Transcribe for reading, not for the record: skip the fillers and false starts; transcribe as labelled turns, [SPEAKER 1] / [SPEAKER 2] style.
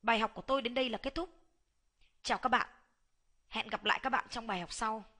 [SPEAKER 1] Bài học của tôi đến đây là kết thúc. Chào các bạn. Hẹn gặp lại các bạn trong bài học sau.